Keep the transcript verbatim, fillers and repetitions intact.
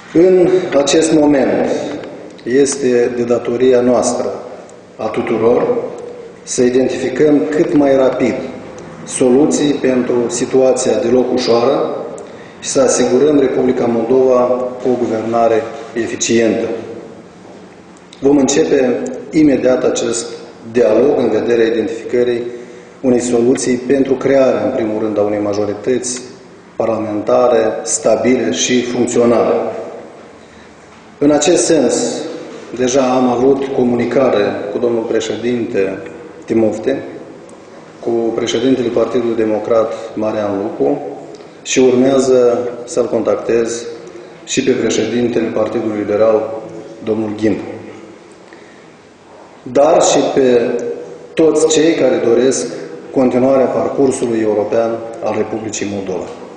În acest moment este de datoria noastră a tuturor să identificăm cât mai rapid soluții pentru situația deloc ușoară și să asigurăm Republica Moldova cu o guvernare eficientă. Vom începe imediat acest dialog în vederea identificării unei soluții pentru crearea, în primul rând, a unei majorități parlamentare stabile și funcționale. În acest sens, deja am avut comunicare cu domnul președinte Timofte, cu președintele Partidului Democrat Marian Lupu și urmează să-l contactez și pe președintele Partidului Liberal, domnul Ghimbu, dar și pe toți cei care doresc continuarea parcursului european al Republicii Moldova.